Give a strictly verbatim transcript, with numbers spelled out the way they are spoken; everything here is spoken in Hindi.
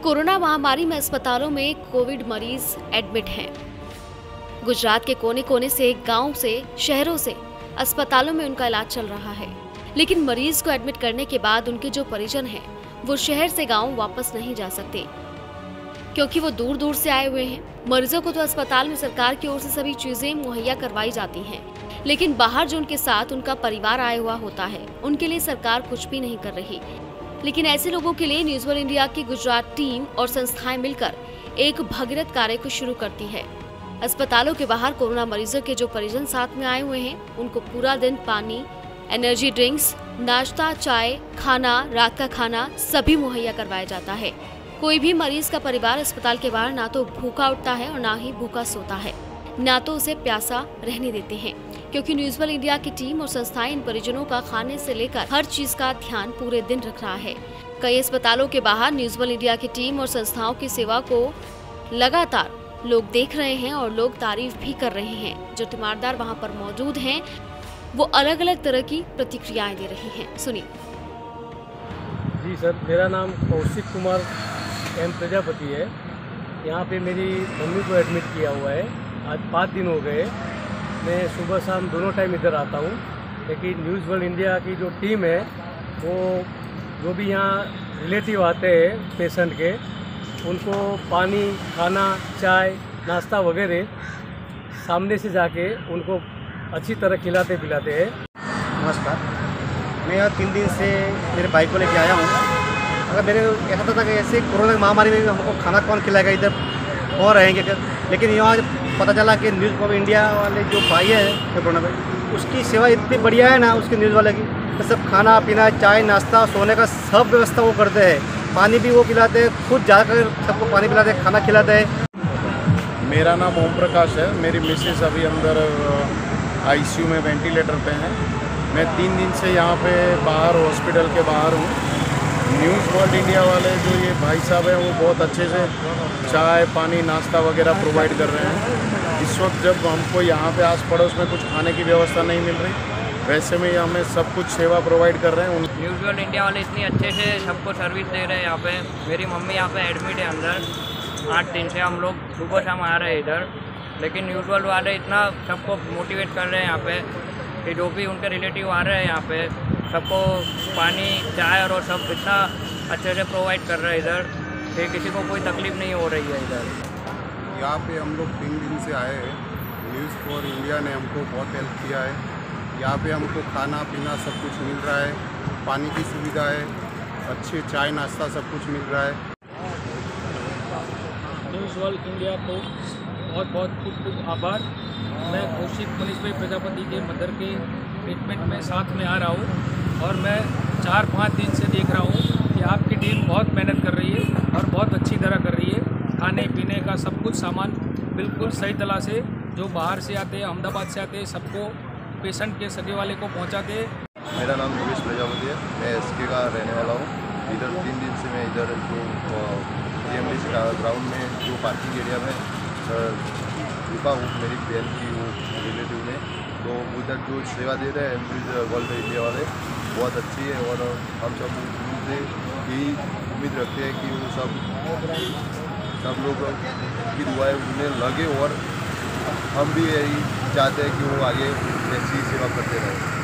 कोरोना महामारी में अस्पतालों में कोविड मरीज एडमिट हैं। गुजरात के कोने कोने से, गांव से, शहरों से अस्पतालों में उनका इलाज चल रहा है। लेकिन मरीज को एडमिट करने के बाद उनके जो परिजन हैं, वो शहर से गांव वापस नहीं जा सकते, क्योंकि वो दूर दूर से आए हुए हैं। मरीजों को तो अस्पताल में सरकार की ओर से सभी चीजें मुहैया करवाई जाती हैं, लेकिन बाहर जो उनके साथ उनका परिवार आया हुआ होता है, उनके लिए सरकार कुछ भी नहीं कर रही। लेकिन ऐसे लोगों के लिए न्यूज वर्ल्ड इंडिया की गुजरात टीम और संस्थाएं मिलकर एक भगीरथ कार्य को शुरू करती है। अस्पतालों के बाहर कोरोना मरीजों के जो परिजन साथ में आए हुए हैं, उनको पूरा दिन पानी, एनर्जी ड्रिंक्स, नाश्ता, चाय, खाना, रात का खाना सभी मुहैया करवाया जाता है। कोई भी मरीज का परिवार अस्पताल के बाहर ना तो भूखा उठता है और ना ही भूखा सोता है, ना तो उसे प्यासा रहने देते हैं, क्योंकि न्यूज वर्ल्ड इंडिया की टीम और संस्थाएं इन परिजनों का खाने से लेकर हर चीज का ध्यान पूरे दिन रख रहा है। कई अस्पतालों के बाहर न्यूज वर्ल्ड इंडिया की टीम और संस्थाओं की सेवा को लगातार लोग देख रहे हैं और लोग तारीफ भी कर रहे हैं। जो तीमारदार वहां पर मौजूद हैं, वो अलग अलग तरह की प्रतिक्रियाएं दे रहे हैं। सुनिए। जी सर, मेरा नाम कौशिक कुमार एम प्रजापति है। यहाँ पे मेरी मम्मी को एडमिट किया हुआ है। आज पाँच दिन हो गए। मैं सुबह शाम दोनों टाइम इधर आता हूँ, लेकिन न्यूज़ वर्ल्ड इंडिया की जो टीम है, वो जो भी यहाँ रिलेटिव आते हैं पेशेंट के, उनको पानी, खाना, चाय, नाश्ता वगैरह सामने से जाके उनको अच्छी तरह खिलाते पिलाते हैं। नमस्कार, मैं यहाँ तीन दिन से मेरे भाई को लेके आया हूँ। अगर मेरे ऐसा था कि ऐसे कोरोना महामारी में हमको खाना कौन खिलाएगा, इधर और रहेंगे क्या, लेकिन यहाँ पता चला कि न्यूज़ वर्ल्ड इंडिया वाले जो भाई है कोरोना में, उसकी सेवा इतनी बढ़िया है ना, उसके न्यूज़ वाले की, तो सब खाना पीना, चाय, नाश्ता, सोने का सब व्यवस्था वो करते हैं। पानी भी वो पिलाते हैं, खुद जाकर सबको पानी पिलाते हैं, खाना खिलाते हैं। मेरा नाम ओम प्रकाश है। मेरी मिसेस अभी अंदर आईसीयू में वेंटिलेटर पे हैं। मैं तीन दिन से यहाँ पे बाहर हॉस्पिटल के बाहर हूँ। न्यूज़ वर्ल्ड इंडिया वाले जो ये भाई साहब हैं, वो बहुत अच्छे से चाय, पानी, नाश्ता वगैरह प्रोवाइड कर रहे हैं। इस वक्त जब हमको यहाँ पे आस पड़ोस में कुछ खाने की व्यवस्था नहीं मिल रही, वैसे में हमें सब कुछ सेवा प्रोवाइड कर रहे हैं। न्यूज़ वर्ल्ड इंडिया वाले इतनी अच्छे से सबको सर्विस दे रहे हैं। यहाँ पे मेरी मम्मी यहाँ पे एडमिट है अंदर। आठ दिन से हम लोग सुबह शाम आ रहे हैं इधर, लेकिन न्यूज़ वर्ल्ड वाले इतना सबको मोटिवेट कर रहे हैं यहाँ पे कि जो भी उनके रिलेटिव आ रहे हैं यहाँ पे, सबको पानी, चाय और सब इतना अच्छे से प्रोवाइड कर रहे हैं इधर कि किसी को कोई तकलीफ नहीं हो रही है इधर। यहाँ पे हम लोग तीन दिन से आए हैं। न्यूज़ वर्ल्ड इंडिया ने हमको बहुत हेल्प किया है। यहाँ पे हमको खाना पीना सब कुछ मिल रहा है, पानी की सुविधा है, अच्छे चाय नाश्ता सब कुछ मिल रहा है। न्यूज़ वर्ल्ड इंडिया को बहुत बहुत खूब खूब आभार। मैं कौशिक मनीष भाई प्रजापति के मदर के ट्रीटमेंट में साथ में आ रहा हूँ, और मैं चार पाँच दिन से देख रहा हूँ कि आपकी टीम बहुत मेहनत कर रही है और बहुत अच्छी तरह कर रही है। खाने पीने का सब कुछ सामान बिल्कुल सही तरह से, जो बाहर से आते हैं, अहमदाबाद से आते हैं, सबको पेशेंट के सगे वाले को पहुँचाते हैं। मेरा नाम योगेश प्रजापति है। मैं एसके का रहने वाला हूँ। इधर तीन दिन से मैं इधर जो टीएमडी ग्राउंड में जो पार्किंग एरिया में रुका हूँ, मेरी बहन की वो रिलेटिव में, तो उधर जो सेवा दे रहे हैं न्यूज़ वर्ल्ड इंडिया वाले, बहुत अच्छी है। और हम सब उनसे यही उम्मीद रखते हैं कि वो सब सब लोग की दुआएं उन्हें लगे, और हम भी यही चाहते हैं कि वो आगे ऐसी सेवा करते रहें।